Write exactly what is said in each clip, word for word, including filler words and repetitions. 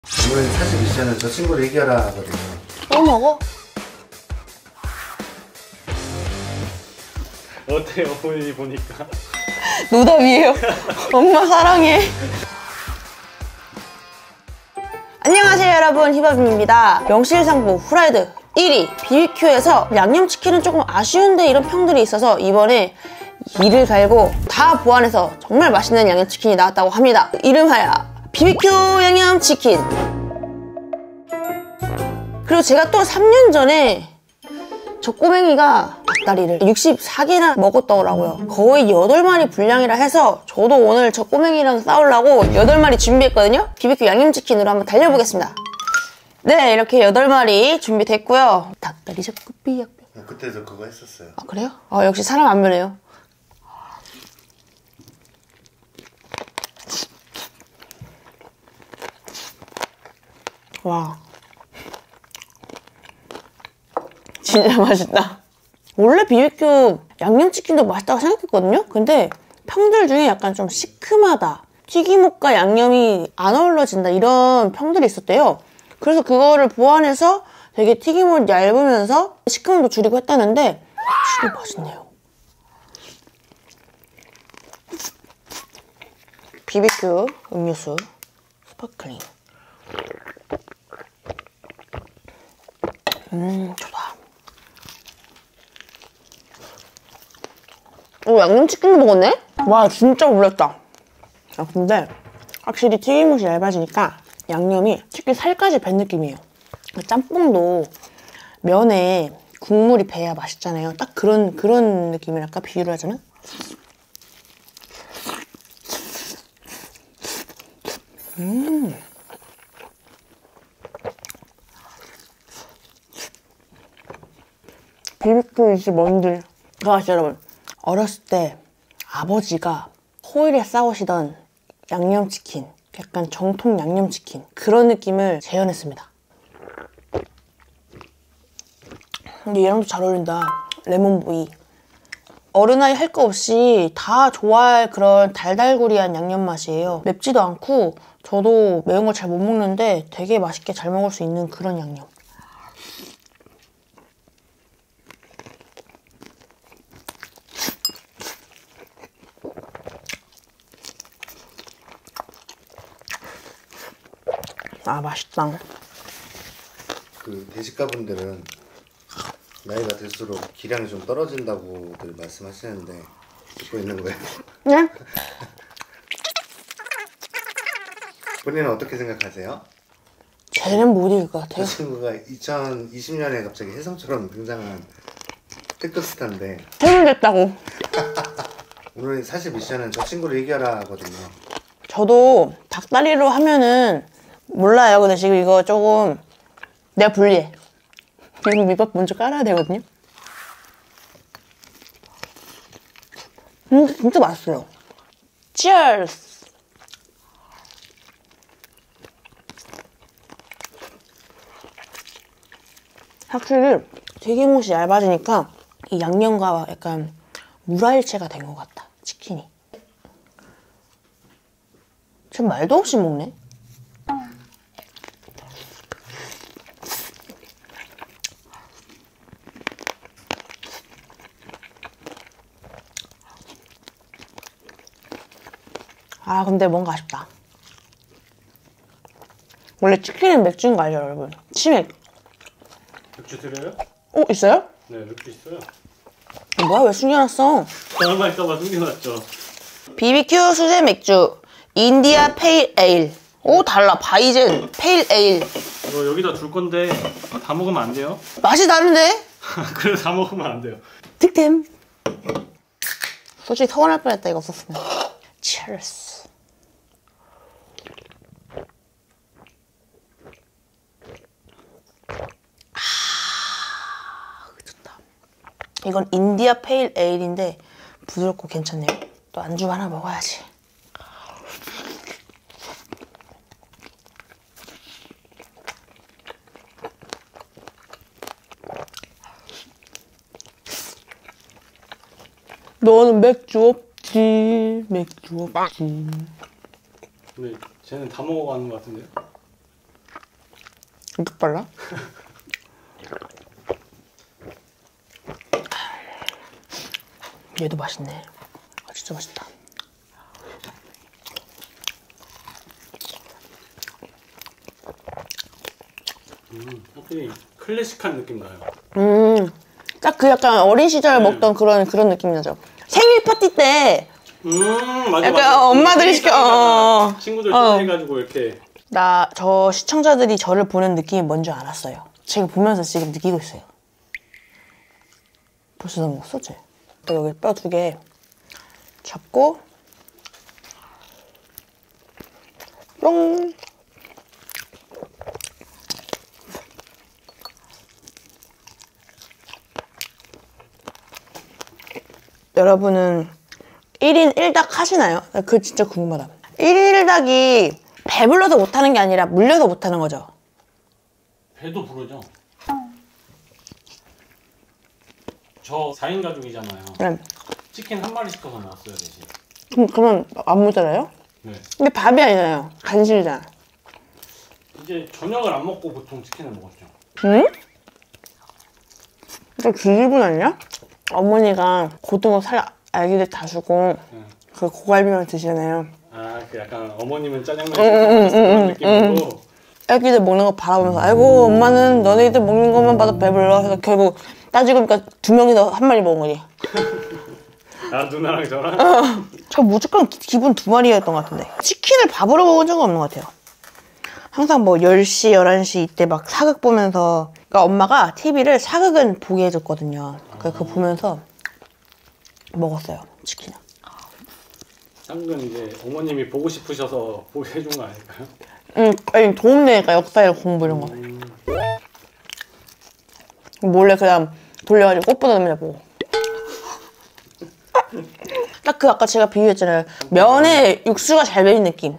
오늘 사실 미션은 저 친구를 이겨라 하거든요. 또 먹어? 어때요, 본인이 보니까? 노답이에요. 엄마 사랑해. 안녕하세요 여러분, 히밥입니다. 명실상부 후라이드 일 위 비비큐에서 양념치킨은 조금 아쉬운데 이런 평들이 있어서 이번에 이를 갈고 다 보완해서 정말 맛있는 양념치킨이 나왔다고 합니다. 이름하여 비비큐 양념치킨. 그리고 제가 또 삼 년 전에 저 꼬맹이가 닭다리를 육십사 개나 먹었더라고요. 거의 여덟 마리 분량이라 해서 저도 오늘 저 꼬맹이랑 싸우려고 여덟 마리 준비했거든요. 비비큐 양념치킨으로 한번 달려보겠습니다. 네, 이렇게 여덟 마리 준비됐고요. 닭다리 잡고 삐약. 어, 그때도 그거 했었어요. 아, 그래요? 아, 역시 사람 안 변해요. 와, 진짜 맛있다. 원래 비비큐 양념치킨도 맛있다고 생각했거든요? 근데 평들 중에 약간 좀 시큼하다, 튀김옷과 양념이 안 어우러진다, 이런 평들이 있었대요. 그래서 그거를 보완해서 되게 튀김옷 얇으면서 시큼함도 줄이고 했다는데 진짜 맛있네요. 비비큐 음료수 스파클링. 음, 좋다. 오, 양념치킨도 먹었네? 와, 진짜 놀랐다. 아, 근데 확실히 튀김옷이 얇아지니까 양념이 치킨 살까지 밴 느낌이에요. 짬뽕도 면에 국물이 배야 맛있잖아요. 딱 그런 그런 느낌이랄까, 비유를 하자면. 음. 비비큐 이제 뭔들. 아, 진짜 여러분, 어렸을 때 아버지가 호일에 싸우시던 양념치킨, 약간 정통 양념치킨, 그런 느낌을 재현했습니다. 근데 얘랑도 잘 어울린다. 레몬보이. 어른아이 할 거 없이 다 좋아할 그런 달달구리한 양념 맛이에요. 맵지도 않고 저도 매운 걸 잘 못 먹는데 되게 맛있게 잘 먹을 수 있는 그런 양념. 아, 맛있다. 그 대식가분들은 나이가 들수록 기량이 좀 떨어진다고들 말씀하시는데 듣고 있는 거예요? 네? 본인은 어떻게 생각하세요? 쟤는 못 이길 것 같아요. 저 친구가 이천이십 년에 갑자기 혜성처럼 등장한 특급 스타인데 해물됐다고. 오늘 사실 미션은 저 친구를 이겨라 하거든요. 저도 닭다리로 하면은 몰라요. 근데 지금 이거 조금 내가 불리해. 그리고 밑밥 먼저 깔아야 되거든요. 음, 진짜 맛있어요. Cheers! 확실히 튀김옷이 얇아지니까 이 양념과 약간 물화일체가 된 것 같다, 치킨이. 지금 말도 없이 먹네. 아, 근데 뭔가 아쉽다. 원래 치킨은 맥주인 거 알죠, 여러분? 치맥. 맥주 드려요? 어, 있어요? 네, 맥주 있어요. 뭐야, 왜 숨겨놨어? 얼마 있다가 숨겨놨죠. 비비큐 수제 맥주 인디아 페일 에일. 오, 달라. 바이젠 페일 에일. 이거 여기다 둘 건데 다 먹으면 안 돼요? 맛이 다른데? 그래서 다 먹으면 안 돼요. 득템. 솔직히 서운할 뻔했다, 이거 없었으면. Cheers. 아, 좋다. 이건 인디아 페일 에일인데 부드럽고 괜찮네요. 또 안주 하나 먹어야지. 너는 맥주 없지, 맥주 없지. 근데 쟤는 다 먹어가는 것 같은데요? 이렇게 빨라? 얘도 맛있네. 아, 진짜 맛있다. 음, 확실히 클래식한 느낌 나요. 음, 딱 그 약간 어린 시절 네. 먹던 그런 그런 느낌 나죠. 생일 파티 때 음, 맞아, 약간 맞아. 엄마들이 시켜- 생일상에다가 어. 친구들 어. 초대해가지고 이렇게. 나 저 시청자들이 저를 보는 느낌이 뭔지 알았어요. 지금 보면서 지금 느끼고 있어요. 벌써 다 먹었어, 쟤? 또 여기 뼈 두 개 잡고 뿅. 여러분은 일 인 일 닭 하시나요? 나 그거 진짜 궁금하다. 일 인 일 닭이 배불러서 못하는 게 아니라 물려서 못하는 거죠? 배도 부르죠. 저 사 인 가족이잖아요. 네. 치킨 한 마리 시켜서 먹었어요, 대신. 그럼, 그러면 안 모자라요? 네. 근데 밥이 아니잖아요. 간식이잖아. 이제 저녁을 안 먹고 보통 치킨을 먹었죠. 응? 저 기분 아니야? 어머니가 고등어 살 아기들 다 주고 네. 그 고갈비만 드시잖아요. 아, 그 약간 어머님은 짜장면 응, 시켜서 그런 느낌으로. 애기들 먹는 거 바라보면서 아이고 엄마는 너네들 먹는 것만 봐도 배불러 해서 결국 따지고 보니까 두 명이서 한 마리 먹은 거지. 아, 누나랑 저랑? 저 무조건 기, 기본 두 마리였던 것 같은데 치킨을 밥으로 먹은 적은 없는 것 같아요. 항상 뭐 열 시, 열한 시 이때 막 사극 보면서 그러니까 엄마가 티비를 사극은 보게 해줬거든요. 그래서 그거 보면서 먹었어요, 치킨을. 쌍근 이제 어머님이 보고 싶으셔서 보게 해준 거 아닐까요? 응, 아니 도움되니까 역사에 공부 이런 거. 음, 몰래 그냥 돌려가지고 꽃보다 맨날 보고. 딱 그 아까 제가 비유했잖아요. 면에 육수가 잘 배인 느낌.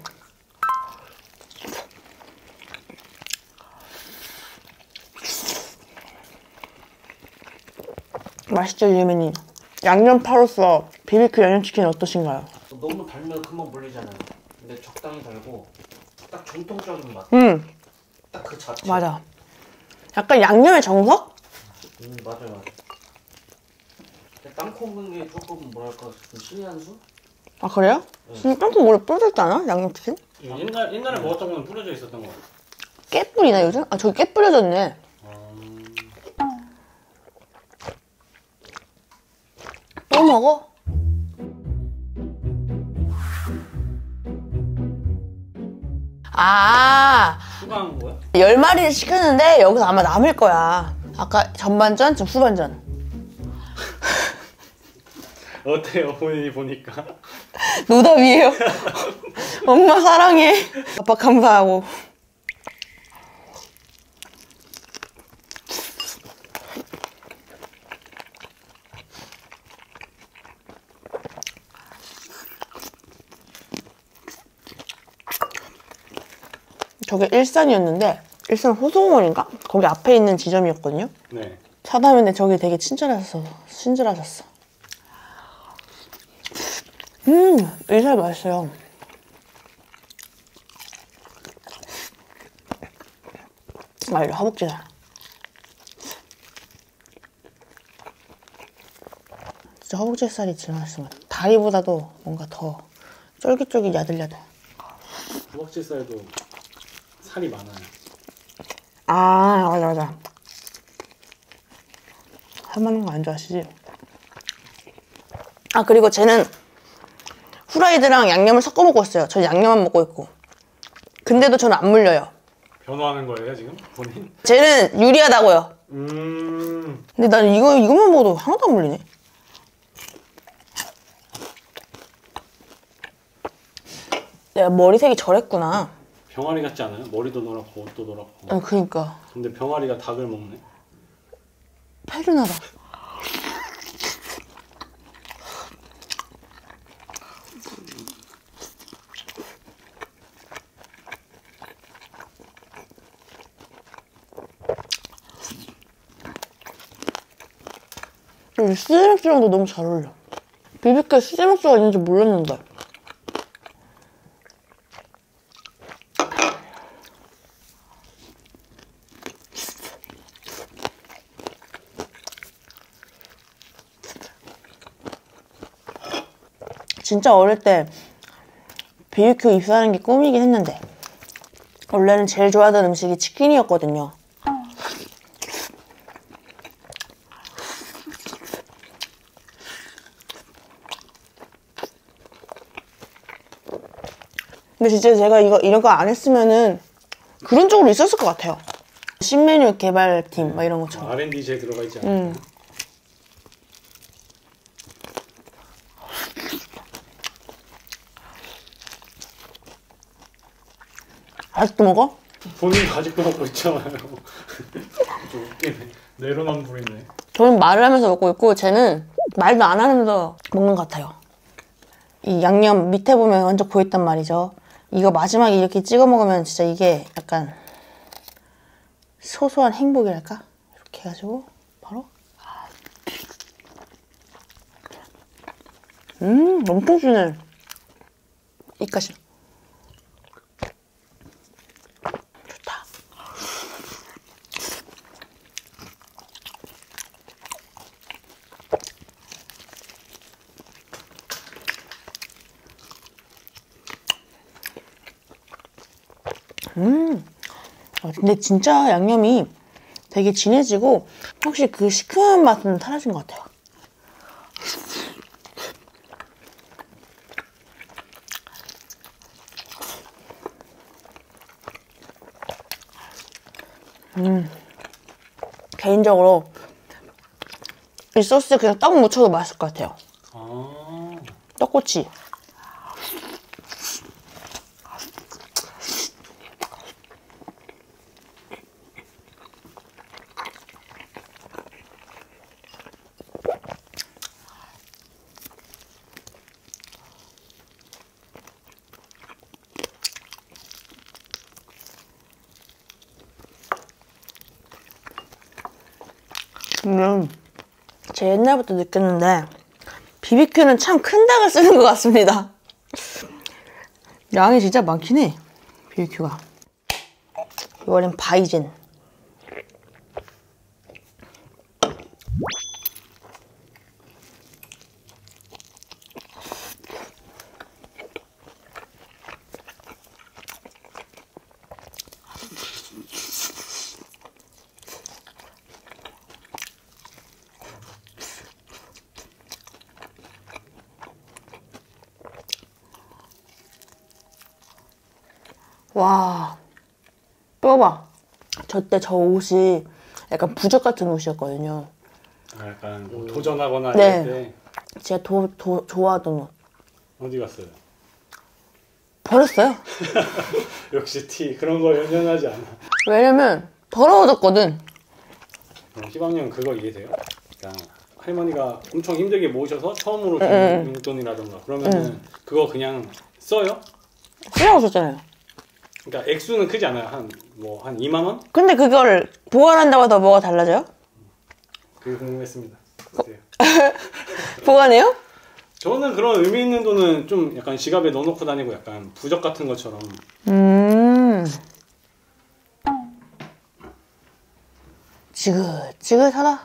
맛있죠, 유미님? 양념파로서 비비큐 양념치킨 어떠신가요? 너무 달면 금방 물리잖아요. 근데 적당히 달고 딱 정통적인 맛. 음, 딱 그 자체. 맞아. 약간 양념의 정석? 음 맞아요 맞아. 근데 땅콩 넣은 게 조금 뭐랄까 좀 신의 한 수? 아, 그래요? 진짜 땅콩 원래 뿌려졌지 않아? 양념치킨? 옛날, 옛날에 먹었던 거는 뿌려져 있었던 거 같아요. 깨 뿌리나 요즘? 아, 저기 깨 뿌려졌네. 음, 또 먹어? 아, 추가한 거야? 열 마리를 시켰는데 여기서 아마 남을 거야. 아까 전반전, 지금 후반전. 어때요, 본인이 보니까? 노답이에요. 엄마 사랑해. 아빠 감사하고. 저게 일산이었는데 일산 호송원인가? 거기 앞에 있는 지점이었거든요. 네. 사담인데 저기 되게 친절하셨어. 친절하셨어. 음, 일살 맛있어요. 아, 이거 허벅지다. 진짜 허벅지 살이 진짜 맛있어. 다리보다도 뭔가 더 쫄깃쫄깃 야들야들. 허벅지살도 살이 많아요. 아, 맞아, 맞아. 살 많은 거 안 좋아하시지? 아, 그리고 쟤는 후라이드랑 양념을 섞어 먹고 있어요. 저 양념만 먹고 있고. 근데도 저는 안 물려요. 변호하는 거예요, 지금? 본인? 쟤는 유리하다고요. 음, 근데 나는 이거, 이것만 먹어도 하나도 안 물리네. 내가 머리색이 저랬구나. 병아리 같지 않아요? 머리도 노랗고 옷도 노랗고. 아, 그니까. 근데 병아리가 닭을 먹네. 페르나다. 이 수제맥주랑도 너무 잘 어울려. 비비큐에 수제맥주가 있는지 몰랐는데. 진짜 어릴 때 비비큐 입사하는 게 꿈이긴 했는데 원래는 제일 좋아하던 음식이 치킨이었거든요. 근데 진짜 제가 이거 이런 거 안 했으면은 그런 쪽으로 있었을 것 같아요. 신메뉴 개발팀 막 이런 것처럼. 알 앤 디 제 들어가 있지 않아요? 음. 아직도 먹어? 본인 가지고 먹고 있잖아요. 좀 웃기네. 내로남불이네. 저는 말을 하면서 먹고 있고 쟤는 말도 안 하면서 먹는 것 같아요. 이 양념 밑에 보면 완전 고있단 말이죠. 이거 마지막에 이렇게 찍어 먹으면 진짜 이게 약간 소소한 행복이랄까? 이렇게 해가지고 바로 음 엄청 진해. 이까지 좋다. 음 아, 근데 진짜 양념이 되게 진해지고 확실히 그 시큼한 맛은 사라진 것 같아요. 음 개인적으로 이 소스에 그냥 떡 묻혀도 맛있을 것 같아요. 아. 떡꼬치. 음, 제가 옛날부터 느꼈는데 비비큐는 참 큰 닭을 쓰는 것 같습니다. 양이 진짜 많긴 해, 비비큐가. 이번엔 바이젠. 와, 뼈봐. 저 때 저 옷이 약간 부적 같은 옷이었거든요. 아, 약간 뭐 도전하거나 네. 할 때 제가 도, 도, 좋아하던 옷. 어디 갔어요? 버렸어요. 역시 티 그런 거 연연하지 않아. 왜냐면 더러워졌거든. 어, 희방님 그거 이해돼요? 그러니까 할머니가 엄청 힘들게 모으셔서 처음으로 준 응. 용돈이라던가 그러면은 그거 그냥 써요? 쓰라고 썼잖아요. 그러니까 액수는 크지 않아요. 한 뭐 한 이만 원? 근데 그걸 보관한다고 해서 뭐가 달라져요? 그게 궁금했습니다. 어때요? 보관해요? 저는 그런 의미 있는 돈은 좀 약간 지갑에 넣어놓고 다니고 약간 부적 같은 것처럼. 음. 지긋지긋하다.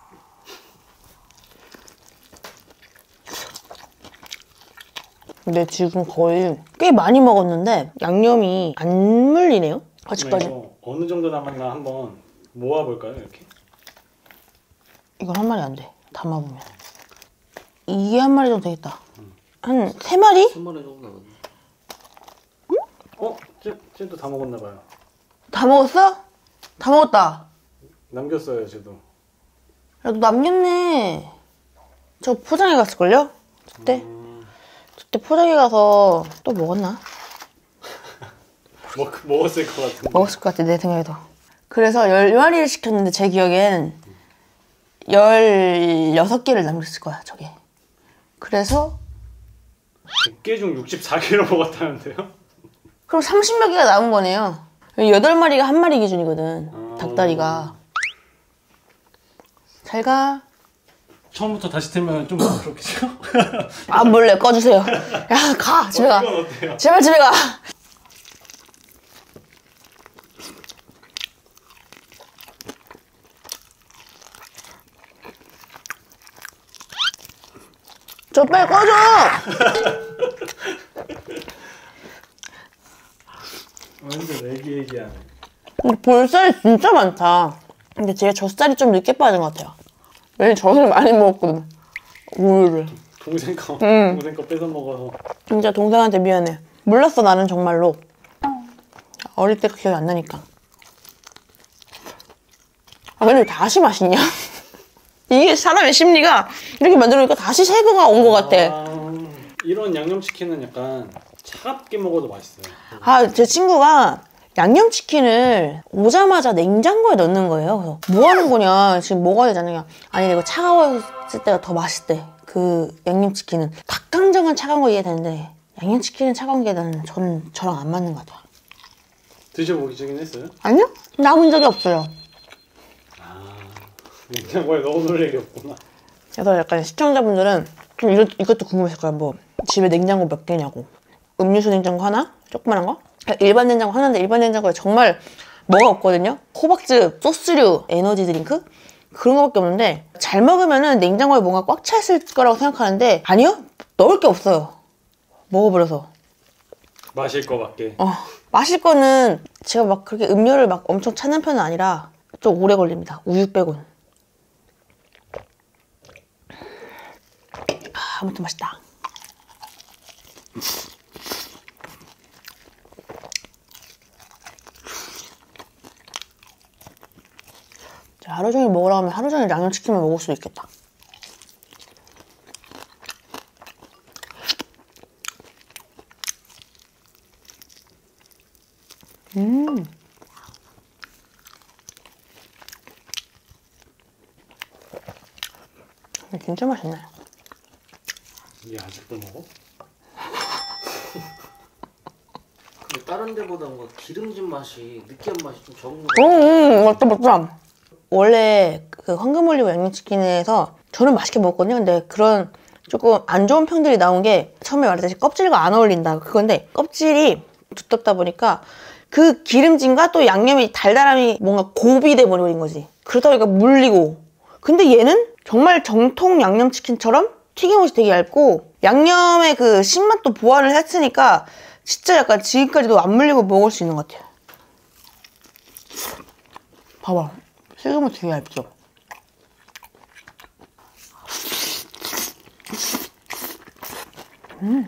근데 지금 거의 꽤 많이 먹었는데 양념이 안 물리네요? 아직까지. 이거 어느 정도 남았나 한번 모아볼까요? 이렇게? 이건 한 마리 안 돼. 담아보면. 이게 한 마리 정도 되겠다. 한 세 마리? 한 마리 정도 나왔네. 어? 쟤, 쟤도 다 먹었나 봐요. 다 먹었어? 다 먹었다. 남겼어요, 쟤도. 야, 너 남겼네. 저 포장해 갔을걸요? 그때? 음, 그때 포장해 가서 또 먹었나? 먹, 먹었을 것 같은데. 먹었을 것 같아, 내 생각에도. 그래서 열 마리를 시켰는데 제 기억엔 열여섯 개를 남겼을 거야, 저게. 그래서 백 개 중 육십사 개로 먹었다는데요? 그럼 삼십여 개가 남은 거네요. 여덟 마리가 한 마리 기준이거든, 아. 닭다리가. 잘 가. 처음부터 다시 틀면 좀 그렇겠죠? 아, 몰래 꺼주세요. 야, 가, 집에 가. 이건 어때요? 제발 집에 가. 저 빨리 꺼줘! 완전 애기 애기하네. 근데 볼살이 진짜 많다. 근데 제가 젖살이 좀 늦게 빠진 것 같아요. 왜냐면 젖을 많이 먹었거든. 우유를. 동생 거, 응. 동생 거 뺏어 먹어서. 진짜 동생한테 미안해. 몰랐어 나는 정말로. 어릴 때 기억이 안 나니까. 아 근데 왜 다시 맛있냐? 이게 사람의 심리가 이렇게 만들어놓으니까 다시 새거가 온 것 같아. 아, 이런 양념치킨은 약간 차갑게 먹어도 맛있어요. 아, 제 친구가 양념치킨을 오자마자 냉장고에 넣는 거예요. 그래서 뭐 하는 거냐, 지금 먹어야 되잖아요. 아니 이거 차가웠을 때가 더 맛있대. 그 양념치킨은. 닭강정은 차가운 거 이해되는데 양념치킨은 차가운 게 나는 저는 저랑 안 맞는 것 같아요. 드셔보시긴 했어요? 아니요? 남은 적이 없어요. 아, 냉장고에 넣어놓을 일이 없구나. 그래서 약간 시청자분들은 좀 이것, 이것도 궁금했을 거야. 뭐 집에 냉장고 몇 개냐고. 음료수 냉장고 하나? 조그만한 거? 일반 냉장고 하나인데 일반 냉장고에 정말 뭐가 없거든요? 호박즙, 소스류, 에너지 드링크? 그런 거밖에 없는데 잘 먹으면은 냉장고에 뭔가 꽉 차 있을 거라고 생각하는데 아니요? 넣을 게 없어요. 먹어버려서. 마실 거밖에. 어, 마실 거는 제가 막 그렇게 음료를 막 엄청 찾는 편은 아니라 좀 오래 걸립니다. 우유 빼곤. 아, 아무튼 맛있다. 자, 하루 종일 먹으라 하면 하루 종일 양념치킨만 먹을 수도 있겠다. 음. 진짜 맛있네. 이게 아직도 먹어? 근데 다른 데보다 뭐 기름진 맛이, 느끼한 맛이 좀 적은 거 응, 응, 맞다, 맞다. 원래 그 황금올리브 양념치킨에서 저는 맛있게 먹었거든요. 근데 그런 조금 안 좋은 평들이 나온 게 처음에 말했듯이 껍질과 안 어울린다. 그건데 껍질이 두텁다 보니까 그 기름진과 또 양념이 달달함이 뭔가 고비돼 버린 거지. 그러다 보니까 물리고. 근데 얘는 정말 정통 양념치킨처럼 튀김옷이 되게 얇고 양념의 그 신맛도 보완을 했으니까 진짜 약간 지금까지도 안 물리고 먹을 수 있는 것 같아요. 봐봐. 튀김옷 되게 얇죠? 음.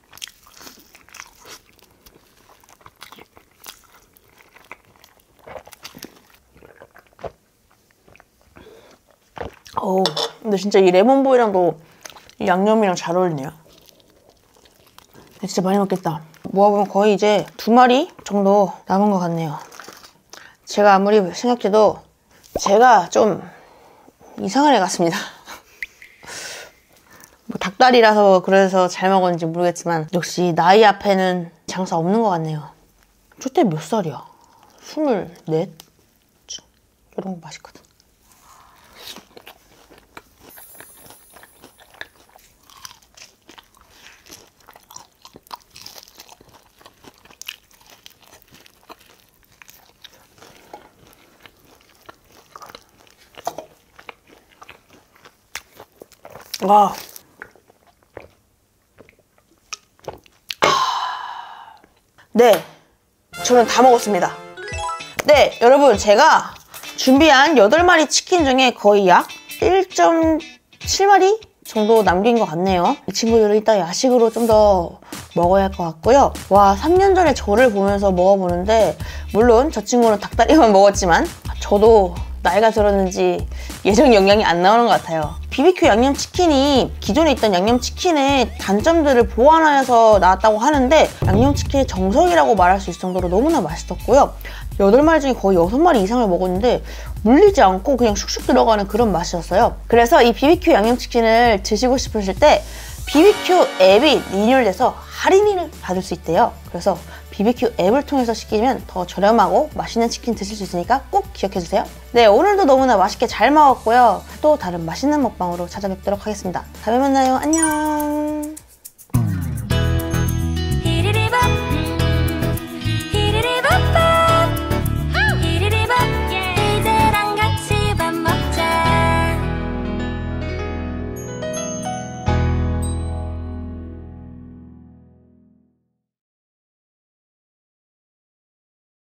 어우, 근데 진짜 이 레몬보이랑도 이 양념이랑 잘 어울리네요. 진짜 많이 먹겠다. 모아보면 거의 이제 두 마리 정도 남은 것 같네요. 제가 아무리 생각해도 제가 좀 이상한 애 같습니다. 뭐 닭다리라서 그래서 잘 먹었는지 모르겠지만 역시 나이 앞에는 장사 없는 것 같네요. 저때 몇 살이야? 스물넷? 이런 거 맛있거든. 와. 네, 저는 다 먹었습니다. 네, 여러분 제가 준비한 여덟 마리 치킨 중에 거의 약 일 점 칠 마리 정도 남긴 것 같네요. 이 친구들은 이따 야식으로 좀 더 먹어야 할 것 같고요. 와, 삼 년 전에 저를 보면서 먹어보는데 물론 저 친구는 닭다리만 먹었지만 저도 나이가 들었는지 예전 영양이 안 나오는 것 같아요. 비비큐 양념치킨이 기존에 있던 양념치킨의 단점들을 보완하여서 나왔다고 하는데 양념치킨의 정석이라고 말할 수 있을 정도로 너무나 맛있었고요. 여덟 마리 중에 거의 여섯 마리 이상을 먹었는데 물리지 않고 그냥 슉슉 들어가는 그런 맛이었어요. 그래서 이 비비큐 양념치킨을 드시고 싶으실 때 비비큐 앱이 리뉴얼돼서 할인을 받을 수 있대요. 그래서 비비큐 앱을 통해서 시키면 더 저렴하고 맛있는 치킨 드실 수 있으니까 꼭 기억해주세요. 네, 오늘도 너무나 맛있게 잘 먹었고요. 또 다른 맛있는 먹방으로 찾아뵙도록 하겠습니다. 다음에 만나요. 안녕.